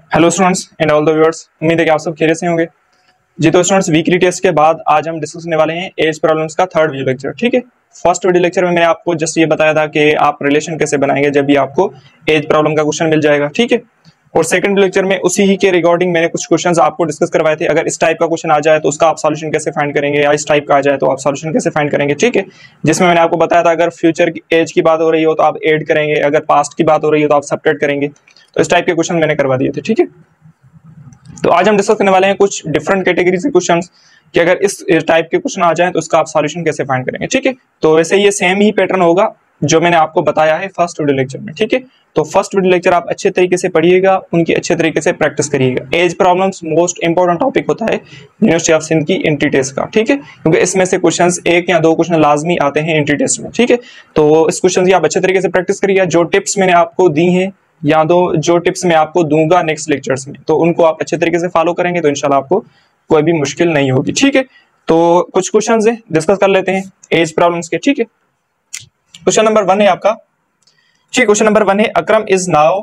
Hello students and all the viewers, उम्मीद है कि आप सब खैरियत से होंगे। जी तो स्टूडेंट्स, वीकली टेस्ट के बाद आज हम डिस्कस करने वाले हैं एज प्रॉब्लम्स का थर्ड वीडियो लेक्चर। ठीक है, फर्स्ट वीडियो लेक्चर में मैंने आपको जस्ट ये बताया था कि आप रिलेशन कैसे बनाएंगे जब भी आपको एज प्रॉब्लम का क्वेश्चन मिल जाएगा। ठीक है, और सेकंड लेक्चर में उसी ही के रिगार्डिंग मैंने कुछ क्वेश्चंस आपको डिस्कस करवाए थे। अगर इस टाइप का क्वेश्चन आ जाए तो उसका आप सॉल्यूशन कैसे फाइंड करेंगे, या इस टाइप का आ जाए तो आप सॉल्यूशन कैसे फाइंड करेंगे। ठीक है, जिसमें मैंने आपको बताया था अगर फ्यूचर की एज की बात हो रही हो तो आप ऐड करेंगे, अगर पास्ट की बात हो रही हो तो आप सब्ट्रैक्ट करेंगे। तो इस टाइप के क्वेश्चन मैंने करवा दिए थे। ठीक है, तो आज हम डिस्कस करने वाले हैं कुछ डिफरेंट कैटेगरी के क्वेश्चंस कि अगर इस टाइप के क्वेश्चन आ जाएं तो उसका आप सॉल्यूशन कैसे फाइंड करेंगे। ठीक है, तो वैसे ये सेम ही पैटर्न होगा जो मैंने आपको बताया है फर्स्ट वीडियो लेक्चर में। ठीक है, तो फर्स्ट वीडियो लेक्चर आप अच्छे तरीके से पढ़िएगा, उनकी अच्छे तरीके से प्रैक्टिस करिएगा। Age problems most important topic होता है यूनिवर्सिटी ऑफ सिंध की एंट्री टेस्ट का। ठीक है, क्योंकि इसमें से क्वेश्चंस एक या दो क्वेश्चन लाजमी आते हैं एंट्री टेस्ट में। ठीक है, तो इस क्वेश्चन की आप अच्छे तरीके से प्रैक्टिस करिएगा। जो टिप्स मैंने आपको दी हैं या जो टिप्स मैं आपको दूंगा नेक्स्ट लेक्चर्स में, तो उनको आप अच्छे तरीके से फॉलो करेंगे तो इंशाल्लाह आपको कोई भी मुश्किल नहीं होगी। ठीक है, तो कुछ क्वेश्चंस हैं डिस्कस कर लेते हैं एज प्रॉब्लम्स के। ठीक है, क्वेश्चन नंबर 1 है आपका। ठीक, क्वेश्चन नंबर 1 है Akram is now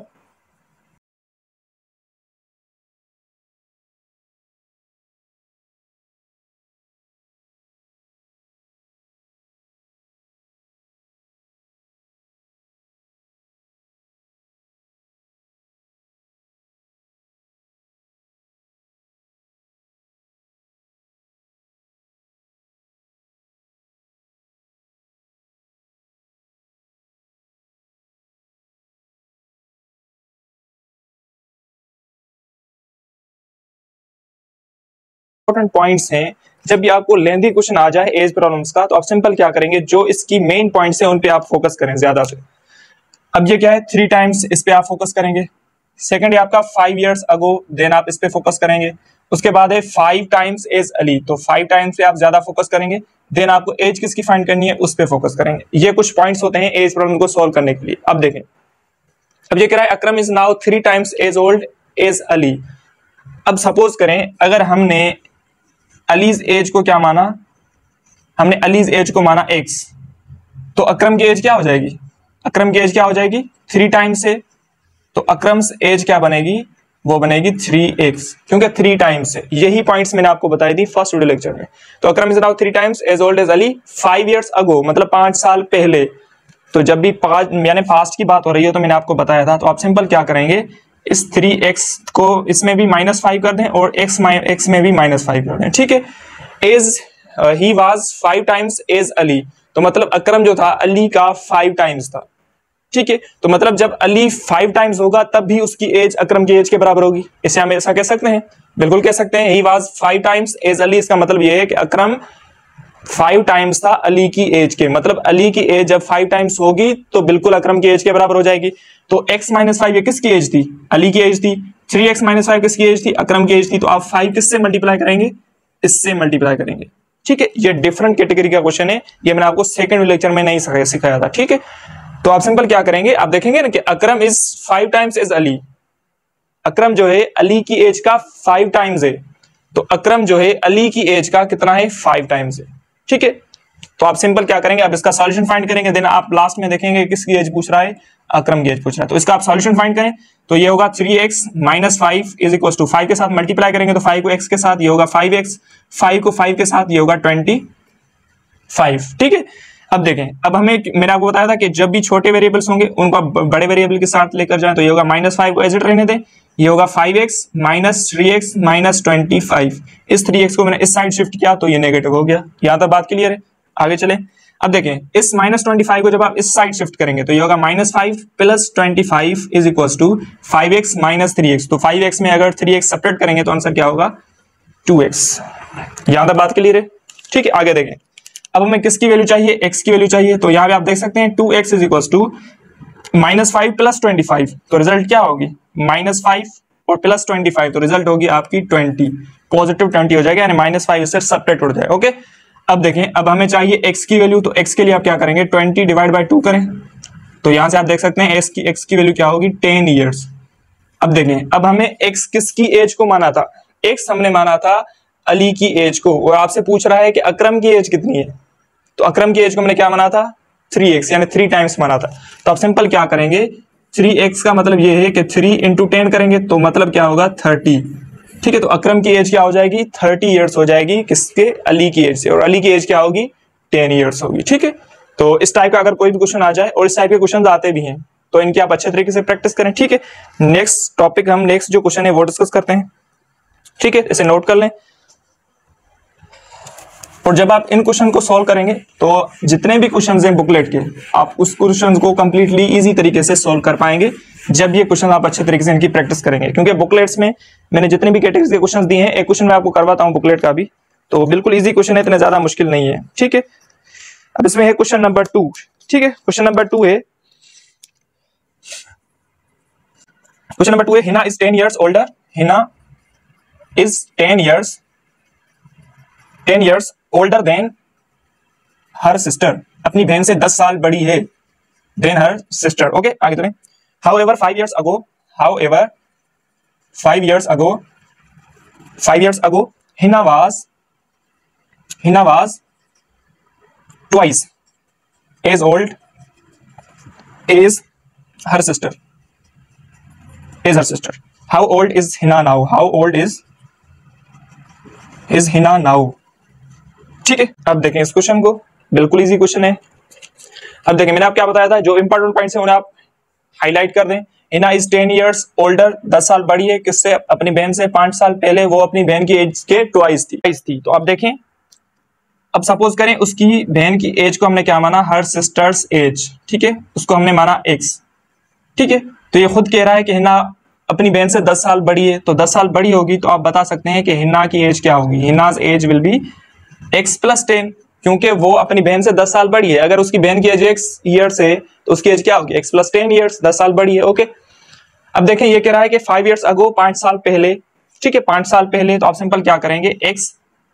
important points हैं। जब भी आपको लेंथी क्वेश्चन आ जाए एज प्रॉब्लम्स का तो आप सिंपल क्या करेंगे, जो इसकी मेन पॉइंट्स हैं उन पे आप फोकस करें ज्यादा से। अब ये क्या है, 3 टाइम्स, इस पे आप फोकस करेंगे। सेकंड है आपका 5 इयर्स अगो, देन आप इस पे फोकस करेंगे। उसके बाद है 5 टाइम्स एज अली, तो 5 टाइम्स पे आप ज्यादा फोकस करेंगे। देन आपको एज किसकी फाइंड करनी है उस पे फोकस करेंगे। ये कुछ पॉइंट्स होते हैं एज प्रॉब्लम को सॉल्व करने के लिए। अब देखें, अब ये कह रहा है Akram is now 3 times as old as Ali. अब सपोज करें अगर हमने अलीज एज को क्या माना, हमने अलीज एज को माना x, तो अकरम की एज क्या हो जाएगी, अकरम की एज क्या हो जाएगी 3 टाइम्स से, तो अकरम एज क्या बनेगी, वो बनेगी 3x, क्योंकि 3 टाइम्स से। यही पॉइंट्स मैंने आपको बताई थी फर्स्ट वीडियो लेक्चर में। तो Akram is now 3 times as old as Ali 5 years ago, मतलब 5 साल पहले। तो जब भी यानी पास्ट की बात हो रही है तो मैंने आपको बताया था, तो आप सिंपल क्या करेंगे, इस 3x को इसमें भी -5 कर दें और x में भी -5 कर दें। ठीक है, as he was 5 times as Ali, तो मतलब अकरम जो था अली का 5 टाइम्स था। ठीक है, तो मतलब जब अली 5 टाइम्स होगा तब भी उसकी एज अकरम की एज के बराबर होगी। इसे हम ऐसा कह सकते हैं, बिल्कुल कह सकते हैं, he was 5 times as Ali. इसका मतलब यह है कि अकरम 5 टाइम्स था अली की एज के, मतलब अली की एज जब 5 टाइम्स होगी तो बिल्कुल अकरम की एज के बराबर हो जाएगी। तो x -5 ये किसकी एज थी, अली की एज थी। 3x -5 किसकी एज थी, अकरम की एज थी। तो आप 5 किससे मल्टीप्लाई करेंगे, इससे मल्टीप्लाई करेंगे। ठीक है, ये डिफरेंट कैटेगरी का क्वेश्चन है, ये मैंने आपको सेकंड लेक्चर में नहीं सिखाया था। ठीक है, तो आप सिंपल क्या करेंगे, आप देखेंगे ना कि Akram is 5 times as Ali, Akram जो है अली की एज का 5 टाइम्स है, तो अकरम जो है अली की एज का कितना है, 5 टाइम्स है। ठीक है, तो आप सिंपल क्या करेंगे, आप इसका सॉल्यूशन फाइंड करेंगे। देन आप लास्ट में देखेंगे किसकी एज पूछ रहा है, अकरम की एज पूछ रहा है। तो इसका आप सॉल्यूशन फाइंड करें, तो ये होगा 3x - 5 इज इक्वल टू 5 के साथ मल्टीप्लाई करेंगे तो 5 को x के साथ, ये होगा 5x, 5 को 5 के साथ, ये होगा 25। ठीक है, अब देखें, अब हमें मैंने आपको बताया था कि जब भी छोटे वेरिएबल्स होंगे उनको बड़े वेरिएबल के साथ लेकर जाएं, तो ये होगा -5 को एज इट रहने दें, ये होगा 5x - 3x - 25। इस 3x को मैंने इस साइड शिफ्ट किया तो ये नेगेटिव हो गया। यहां तक बात क्लियर है, आगे चलें। अब देखें, इस -25 को जब आप इस साइड शिफ्ट करेंगे तो ये होगा -5 + 25 is equal to 5x - 3x। तो 5x में अगर 3x सब्ट्रैक्ट करेंगे तो आंसर क्या होगा, 2x। यहां तक बात क्लियर है। ठीक है, आगे देखें, अब हमें किसकी वैल्यू चाहिए, x की वैल्यू चाहिए। तो यहां पे आप देख सकते हैं 2x इज इक्वल टू -5 + 25, तो रिजल्ट क्या होगी, -5 और +25, तो रिजल्ट होगी आपकी 20, पॉजिटिव 20 हो जाएगा, यानी -5 इससे सब्ट्रैक्ट हो जाएगा। ओके, अब देखें, अब हमें चाहिए x की वैल्यू, तो x के लिए आप क्या करेंगे, 20 डिवाइड बाय 2 करें, तो यहां से आप देख सकते हैं x की वैल्यू क्या होगी, 10 इयर्स। अब देखें, अब हमें x किसकी एज को माना था, x हमने माना था अली की एज को, और आपसे पूछ रहा है कि अकरम की एज कितनी है, तो अकरम की एज को हमने क्या माना था, 3x, यानी 3 टाइम्स माना था। तो आप सिंपल क्या करेंगे, 3x का मतलब ये है कि 3 इंटू 10 करेंगे तो मतलब क्या होगा 30। ठीक है, तो अकरम की एज क्या हो जाएगी 30 ईयर्स हो जाएगी, किसके, अली की एज से, और अली की एज क्या होगी 10 ईयर्स होगी। ठीक है, तो इस टाइप का अगर कोई भी क्वेश्चन आ जाए, और इस टाइप के क्वेश्चन आते भी हैं, तो इनकी आप अच्छे तरीके से प्रैक्टिस करें। ठीक है, नेक्स्ट टॉपिक हम नेक्स्ट जो क्वेश्चन है वो डिस्कस करते हैं। ठीक है, इसे नोट कर लें। और जब आप इन क्वेश्चन को सॉल्व करेंगे तो जितने भी क्वेश्चंस हैं बुकलेट के, आप उस क्वेश्चन को कंप्लीटली इजी तरीके से सॉल्व कर पाएंगे जब ये क्वेश्चन आप अच्छे तरीके से इनकी प्रैक्टिस करेंगे। क्योंकि बुकलेट्स में मैंने जितने भी कैटेगरी के क्वेश्चंस दिए हैं, एक क्वेश्चन मैं आपको करवाता हूं बुकलेट का भी, तो बिल्कुल इजी क्वेश्चन है, इतना ज्यादा मुश्किल नहीं है। ठीक है, अब इसमें है क्वेश्चन नंबर 2। ठीक है, क्वेश्चन नंबर 2 है, क्वेश्चन नंबर 2 है, Hina is 10 years older, Hina is 10 years older than her sister, अपनी बहन से 10 साल बड़ी है, than her sister। ओके, आगे तो नहीं। However 5 years ago, however 5 years ago Hina was twice as old as her sister, How old is Hina now? How old is Hina now? ठीक है, अब देखें इस क्वेश्चन को, बिल्कुल इजी क्वेश्चन है। अब देखें मैंने आपको क्या बताया था, जो इंपॉर्टेंट पॉइंट्स हैं उन्हें आप हाईलाइट कर दें। हिना इज 10 years older, 10 साल बड़ी है, किससे, अपनी बहन से। 5 साल पहले वो अपनी बहन की एज के ट्वाइस थी। तो अब देखें, अब सपोज करें उसकी बहन की एज को हमने क्या माना, हर सिस्टर्स एज। ठीक है, उसको हमने माना x। ठीक है, तो ये खुद कह रहा है कि हिना अपनी बहन से 10 साल बड़ी है, तो 10 साल बड़ी होगी तो आप बता सकते हैं कि हिना की एज क्या होगी, Hina's age will be x + 10, क्योंकि वो अपनी बहन से 10 साल बड़ी है। अगर उसकी बहन की एज x ईयर्स है तो उसकी एज क्या होगी, x + 10 ईयर्स, 10 साल बड़ी है। ओके, अब देखें ये कह रहा है कि 5 years ago, 5 साल पहले। ठीक है, 5 साल पहले, तो आप सिंपल क्या करेंगे, x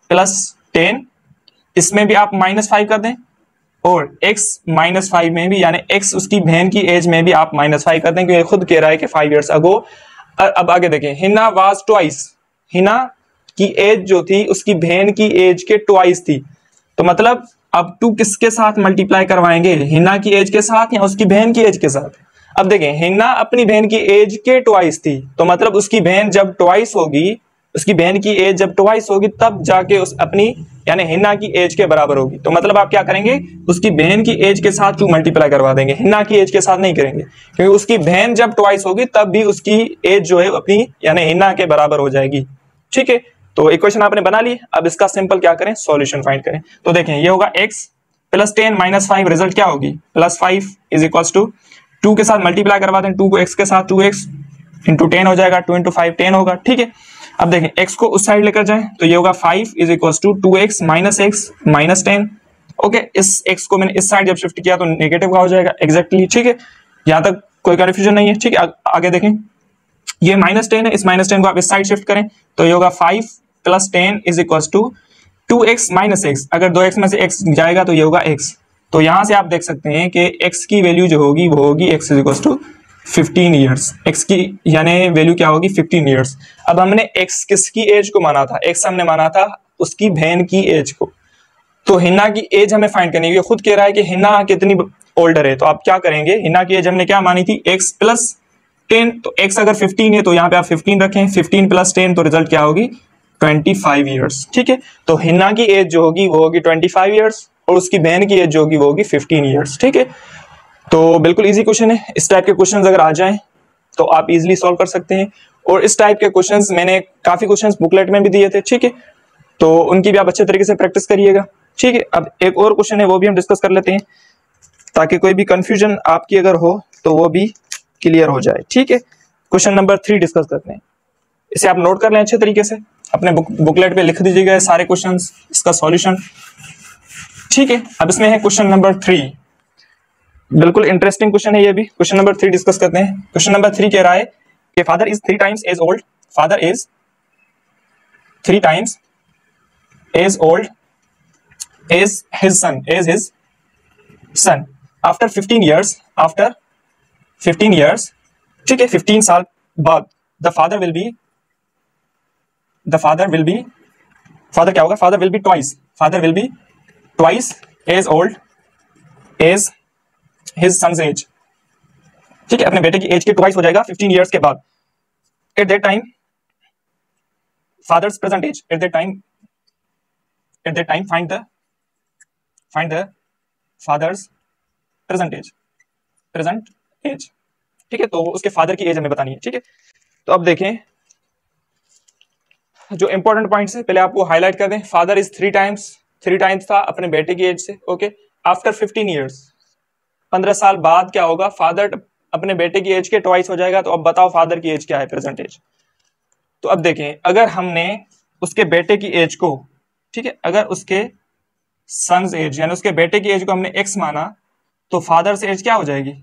+ 10, इसमें भी आप -5 कर दें, और x - 5 में भी, यानी x उसकी बहन की एज में भी आप -5 कर दें, क्योंकि खुद कह रहा है कि 5 years ago। अब आगे देखें, हिना वाज ट्वाइस, हिना की एज जो थी उसकी बहन की एज के ट्वाइस थी, तो मतलब अब 2 किसके साथ मल्टीप्लाई करवाएंगे, हिना की एज के साथ या उसकी बहन की एज के साथ। अब देखें, हिना अपनी बहन की एज के ट्वाइस थी, तो मतलब उसकी बहन जब ट्वाइस होगी, उसकी बहन की एज जब ट्वाइस होगी तब जाके उस अपनी यानी हिना की एज के बराबर होगी। तो मतलब आप क्या करेंगे, उसकी बहन की एज के साथ 2 मल्टीप्लाई करवा देंगे, हिना की एज के साथ नहीं करेंगे, क्योंकि उसकी बहन जब ट्वाइस होगी तब भी उसकी एज जो है अपनी यानी हिना के बराबर हो जाएगी। ठीक है, तो इक्वेशन आपने बना ली। अब इसका सिंपल क्या करें, सॉल्यूशन फाइंड करें। तो देखें, ये होगा x + 10 - 5, रिजल्ट क्या होगी, +5 = 2 के साथ मल्टीप्लाई करवा दें, 2 को x के साथ, 2x × 10 हो जाएगा, 2 × 5 10 होगा। ठीक है, अब देखें x को उस साइड लेकर जाएं, तो ये होगा 5 = 2x - x - 10। ओके, इस x को मैंने इस साइड जब शिफ्ट किया तो नेगेटिव का हो जाएगा एग्जैक्टली। ठीक है, यहां तक कोई कंफ्यूजन नहीं है। ठीक है, आगे देखें, ये -10 है, इस -10 को आप इस साइड शिफ्ट करें, तो ये होगा 5 + 10 = 2x - x। अगर 2x में से x जाएगा तो ये होगा x। तो यहां से आप देख सकते हैं कि x की वैल्यू जो होगी वो होगी x = 15 ईयर्स। x की यानी वैल्यू क्या होगी, 15 ईयर्स। अब हमने x किसकी एज को माना था, x हमने माना था उसकी बहन की एज को, तो हिना की एज हमें फाइंड करनी है। खुद कह रहा है कि हिना कितनी ओल्डर है, तो आप क्या करेंगे, हिना की एज हमने क्या मानी थी, x + 10, तो x अगर 15 है तो यहाँ पे आप 15 रखें, 15 + 10 तो रिजल्ट क्या होगी, 25 ईयर्स। ठीक है, तो हिना की एज जो होगी वो होगी 25 ईयर्स, और उसकी बहन की एज जो होगी वो होगी 15 ईयर्स। ठीक है, तो बिल्कुल इजी क्वेश्चन है। इस टाइप के क्वेश्चंस अगर आ जाएं तो आप इजीली सॉल्व कर सकते हैं, और इस टाइप के क्वेश्चंस मैंने काफी क्वेश्चंस बुकलेट में भी दिए थे। ठीक है, तो उनकी भी आप अच्छे तरीके से प्रैक्टिस करिएगा। ठीक है, अब एक और क्वेश्चन है वो भी हम डिस्कस कर लेते हैं, ताकि कोई भी कंफ्यूजन आपकी अगर हो तो वो भी क्लियर हो जाए। ठीक है, क्वेश्चन नंबर 3 डिस्कस करते हैं। इसे आप नोट कर लें अच्छे तरीके से, अपने बुकलेट पे लिख दीजिएगा सारे क्वेश्चंस, इसका सॉल्यूशन। ठीक है, अब इसमें है क्वेश्चन नंबर 3, बिल्कुल इंटरेस्टिंग क्वेश्चन है ये भी। क्वेश्चन नंबर 3 डिस्कस करते हैं। क्वेश्चन नंबर 3 कह रहा है कि father is 3 times as old, father is 3 times as old as his son after 15 years, after 15 years। ठीक है, 15 साल बाद the father will be father क्या होगा, father will be twice as old as his son's age। ठीक है, अपने बेटे की एज के ट्वाइस हो जाएगा 15 ईयर्स के बाद। At that time father's present age, at that time find the father's present age. ठीक है, तो उसके फादर की एज हमें बतानी है। ठीक है, तो अब देखें जो इंपॉर्टेंट पॉइंट्स है पहले आपको हाईलाइट कर दें। फादर इज थ्री टाइम्स था अपने बेटे की एज से। ओके, आफ्टर 15 ईयर्स, 15 साल बाद क्या होगा, फादर अपने बेटे की एज के ट्वाइस हो जाएगा। तो अब बताओ फादर की एज क्या है, प्रेजेंट एज। तो अब देखें, अगर हमने उसके बेटे की एज को, ठीक है, अगर उसके सन्स एज यानी उसके बेटे की एज को हमने एक्स माना, तो फादर से एज क्या हो जाएगी,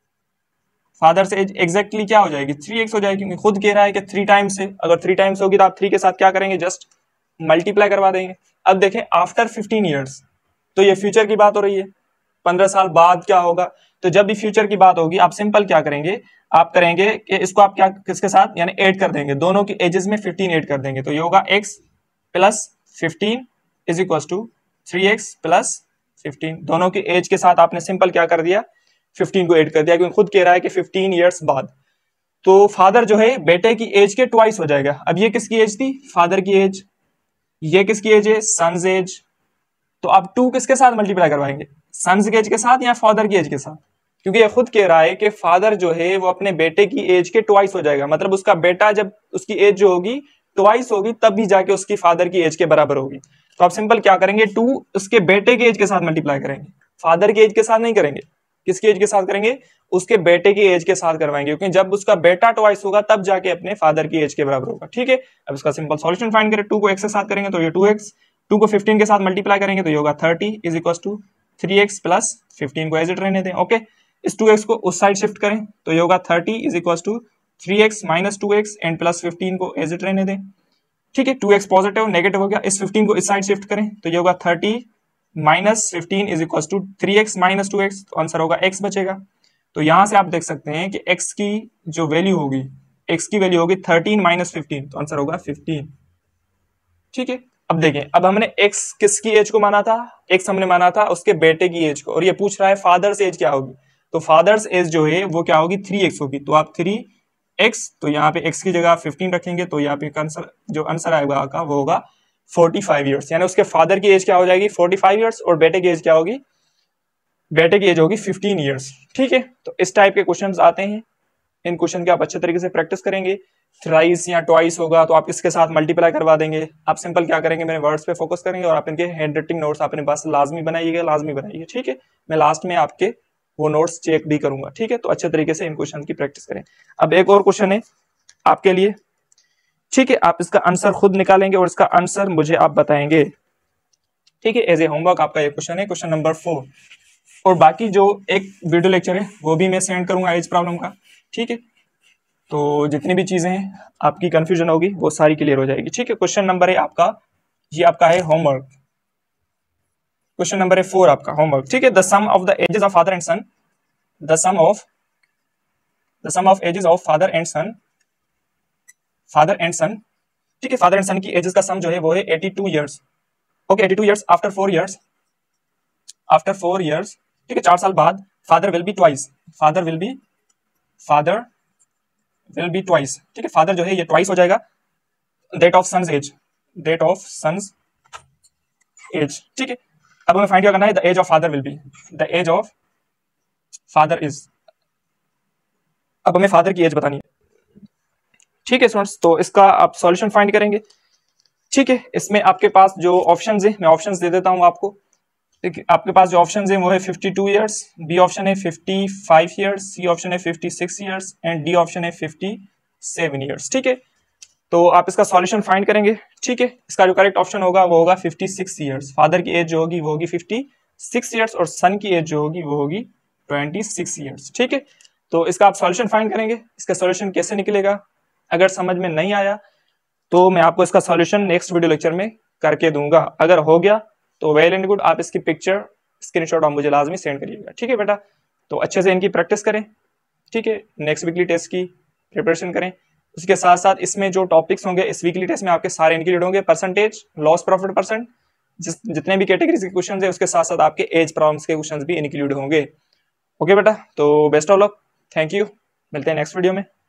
फादर से एज एग्जैक्टली क्या हो जाएगी, 3x हो जाएगी। क्योंकि खुद कह रहा है कि 3 टाइम्स से, अगर 3 टाइम्स होगी तो आप 3 के साथ क्या करेंगे, जस्ट मल्टीप्लाई करवा देंगे। अब देखें आफ्टर 15 ईयर्स, तो ये फ्यूचर की बात हो रही है, 15 साल बाद क्या होगा। तो जब भी फ्यूचर की बात होगी आप सिंपल क्या करेंगे, आप करेंगे कि इसको आप क्या किसके साथ यानी ऐड कर देंगे, दोनों की एजेस में 15 ऐड कर देंगे। तो ये होगा x plus 15 is equal to 3x plus 15। दोनों की एज के साथ आपने सिंपल क्या कर दिया, 15 को ऐड कर दिया, क्योंकि खुद कह रहा है कि 15 ईयर्स बाद। तो फादर जो है बेटे की एज के ट्वाइस हो जाएगा। अब ये किसकी एज थी, फादर की एज, ये किसकी एज है, सन्स एज। तो आप 2 किसके साथ मल्टीप्लाई करवाएंगे, सन्स की एज के साथ या फादर की एज के साथ, क्योंकि ये खुद कह रहा है कि फादर जो है वो अपने बेटे की एज के ट्वाइस हो जाएगा। मतलब उसका बेटा जब उसकी एज जो होगी ट्वाइस होगी तब भी जाके उसकी फादर की एज के बराबर होगी। तो आप सिंपल क्या करेंगे, 2 उसके बेटे की एज के साथ मल्टीप्लाई करेंगे, फादर की एज के साथ नहीं करेंगे। किसकी एज के साथ करेंगे, उसके बेटे की एज के साथ करवाएंगे, क्योंकि जब उसका बेटा ट्वाइस होगा तब जाके अपने फादर की एज के बराबर होगा। ठीक है, अब इसका सिंपल सॉल्यूशन फाइंड करें। 2 को x के साथ करेंगे तो ये 2x, 2 को 15 के साथ मल्टीप्लाई करेंगे तो ये होगा 30 is equal to 3x plus 15 को एज इट रहने दें। ओके, इस 2x को उस साइड शिफ्ट करें तो ये होगा 30 is equal to 3x minus 2x and plus 15 को एज इट रहने दें। ठीक है, 2x पॉजिटिव नेगेटिव हो गया, इस 15 को इस साइड शिफ्ट करें तो ये होगा 30 minus 15 is equal to 3x minus 2x, तो आंसर होगा x बचेगा। तो यहां से आप देख सकते हैं कि x की जो वैल्यू होगी, x की वैल्यू होगी 13 माइनस 15, तो आंसर होगा 15। ठीक है, अब देखें, अब हमने x किसकी एज को माना था, x हमने माना था उसके बेटे की एज को, और ये पूछ रहा है फादर्स एज क्या होगी। तो फादर्स एज जो है वो क्या होगी, 3x होगी। तो आप 3x, तो यहाँ पे x की जगह 15 रखेंगे तो यहाँ पे आंसर जो आंसर आएगा का वो होगा 45 ईयर्स। यानी उसके फादर की एज क्या हो जाएगी 45 ईयर्स, और बेटे की एज क्या होगी, बेटे की एज होगी 15 ईयर्स। ठीक है, तो इस टाइप के क्वेश्चंस आते हैं, इन क्वेश्चन की आप अच्छे तरीके से प्रैक्टिस करेंगे। थ्राइस या ट्वाइस होगा तो आप इसके साथ मल्टीप्लाई करवा देंगे। आप सिंपल क्या करेंगे, मेरे वर्ड्स पे फोकस करेंगे और आप इनके हैंड राइटिंग नोट्स अपने पास लाजमी बनाइएगा, लाजमी बनाइए। ठीक है, मैं लास्ट में आपके वो नोट्स चेक भी करूंगा। ठीक है, तो अच्छे तरीके से इन क्वेश्चन की प्रैक्टिस करें। अब एक और क्वेश्चन है आपके लिए। ठीक है, आप इसका आंसर खुद निकालेंगे और इसका आंसर मुझे आप बताएंगे। ठीक है, एज ए होमवर्क आपका ये क्वेश्चन है, क्वेश्चन नंबर 4। और बाकी जो एक वीडियो लेक्चर है वो भी मैं सेंड करूंगा एज प्रॉब्लम का। ठीक है, तो जितनी भी चीजें हैं आपकी कंफ्यूजन होगी वो सारी क्लियर हो जाएगी। ठीक है, क्वेश्चन नंबर है आपका, ये आपका है होमवर्क, क्वेश्चन नंबर है 4 आपका होमवर्क। ठीक है, the sum of the ages of father and son, the sum of ages of father and son, ठीक है, फादर एंड सन की एजेस का सम जो है वो है 82 years. Okay, 82 years after 4 years, ठीक है, 4 साल बाद father will be twice, father will be twice. ठीक है, फादर जो है ये ट्वाइस हो जाएगा। डेट ऑफ सन्स एज, ठीक है। अब हमें फाइंड करना है the age of father will be, the age of father is, अब हमें फादर की एज बतानी है। ठीक है स्टूडेंट्स, तो इसका आप सॉल्यूशन फाइंड करेंगे। ठीक है, इसमें आपके पास जो ऑप्शंस है मैं ऑप्शंस दे देता हूं आपको। आपके पास जो ऑप्शन है वो है 52 ईयर्स, बी ऑप्शन है 55 ईयर्स, सी ऑप्शन है 56 ईयर्स एंड डी ऑप्शन है 57 ईयर्स। ठीक है, तो आप इसका सॉल्यूशन फाइंड करेंगे। ठीक है, इसका जो करेक्ट ऑप्शन होगा वो होगा 56 ईयर्स। फादर की एज जो होगी वो होगी 56 ईयर्स और सन की एज जो होगी वो होगी 26 ईयर्स। ठीक है, तो इसका आप सॉल्यूशन फाइंड करेंगे। इसका सॉल्यूशन कैसे निकलेगा, अगर समझ में नहीं आया तो मैं आपको इसका सॉल्यूशन नेक्स्ट वीडियो लेक्चर में करके दूंगा। अगर हो गया तो वेल एंड गुड, आप इसकी पिक्चर स्क्रीनशॉट आप मुझे लाजमी सेंड करिएगा। ठीक है बेटा, तो अच्छे से इनकी प्रैक्टिस करें। ठीक है, नेक्स्ट वीकली टेस्ट की प्रिपरेशन करें। उसके साथ साथ इसमें जो टॉपिक्स होंगे इस वीकली टेस्ट में आपके सारे इंक्लूड होंगे। परसेंटेज, लॉस प्रॉफिट परसेंट, जितने भी कैटेगरीज के क्वेश्चन है उसके साथ साथ आपके एज प्रॉब्लम्स के क्वेश्चन भी इंक्लूड होंगे। ओके बेटा, तो best of luck. Thank you, मिलते हैं नेक्स्ट वीडियो में।